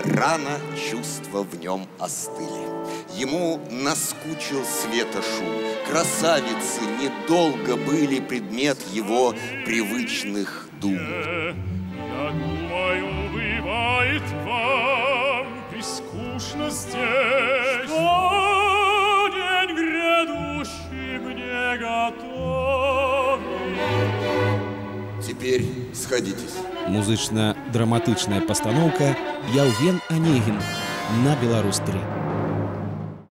Рано чувства в нем остыли. Ему наскучил света шум. Красавицы недолго были предмет его привычных дум. Я думаю, бывает вам прискучно здесь, что день грядущий мне готов. Теперь сходитесь. Музычна-драматычная пастаноўка Яўген Анегін на Беларусь 3.